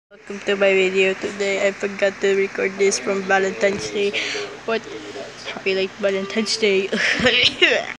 Welcome to my video. Today I forgot to record this from Valentine's Day. What? Happy late Valentine's Day.